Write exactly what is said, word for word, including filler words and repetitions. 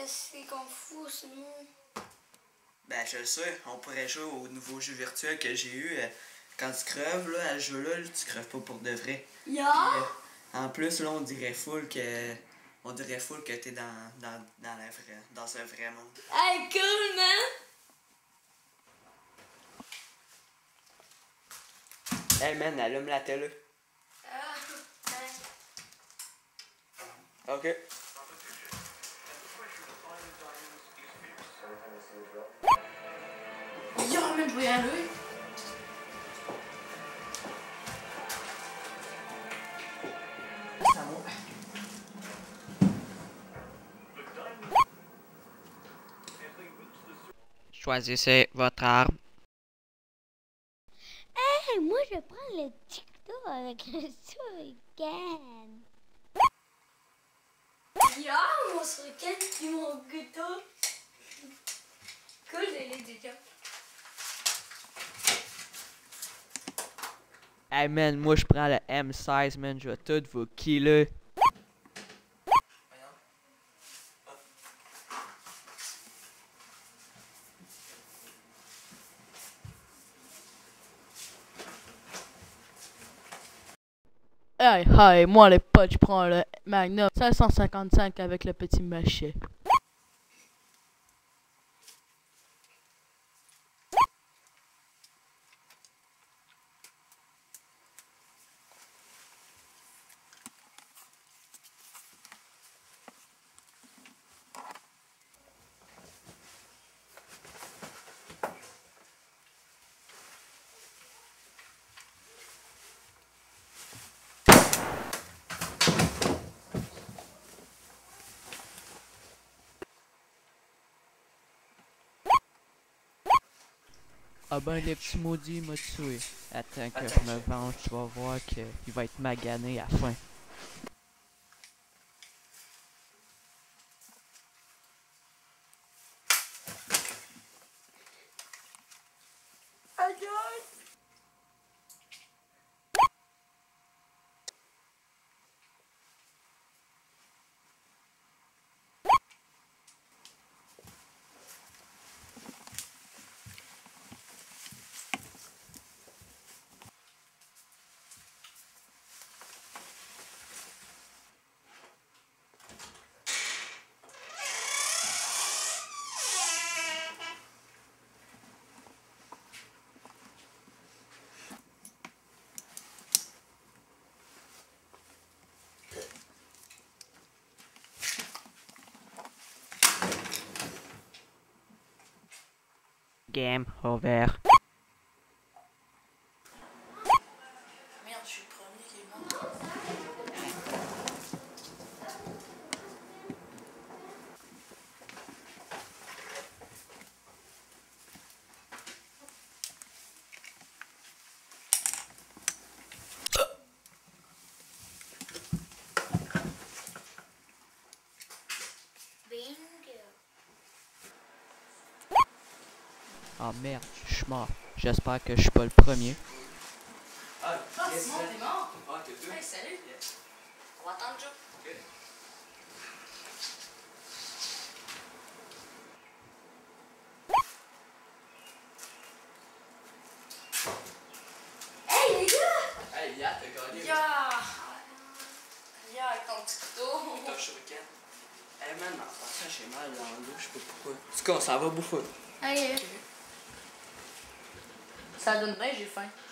qu'est-ce qu'on fout sinon? Ben, je le sais, on pourrait jouer au nouveau jeu virtuel que j'ai eu. Euh, quand tu creves, là, à ce jeu-là, là, tu creves pas pour de vrai. Yeah. Puis, euh, en plus, là, on dirait full que. On dirait full que t'es dans, dans, dans, la vraie, dans un vrai monde. Hey, cool, man! Hey, man, allume la télé. Ah, ouais. OK. Yo, man, je vais y aller. C'est à moi. Choisissez votre arme. Hey, moi je prends le TikTok avec le Shuriken. Yo, mon shuriken puis mon couteau. Cool, je l'ai déjà. Hey man, moi je prends le M seize, man, je vais tout vous killer. Hey, hey, moi les potes, je prends le Magnum cinq cent cinquante-cinq avec le petit machet. Ah ben les petits maudits m'a tué. Attends que je me venge, tu vas voir qu'il va être magané à la fin. Game over. Merde, je suis le premier qui est mort. Ah merde, je suis mort. J'espère que je suis pas le premier. Ah, Ah, yes, Simon, t'es mort? Ah, t'es deux? Hey, salut. On va attendre Joe. Ok. Hey, les gars! Hey, Yat, t'as gagné. Ya! Ya, avec ton petit couteau. T'as shuriken. Hey, man, en passant, j'ai mal dans le dos, je sais pas pourquoi. En tout cas, on s'en va bouffer. Hey, ça donne bien, j'ai faim.